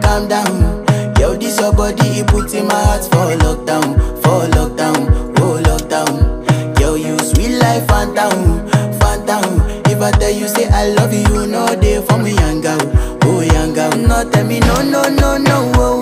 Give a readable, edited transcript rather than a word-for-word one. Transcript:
calm down. Yo, this your body, it puts in my heart for lockdown, oh lockdown. Yo, you sweet life, phantom, phantom. If I tell you say I love you, you know they for me, young girl, oh young girl. No tell me no, no, no, no, oh.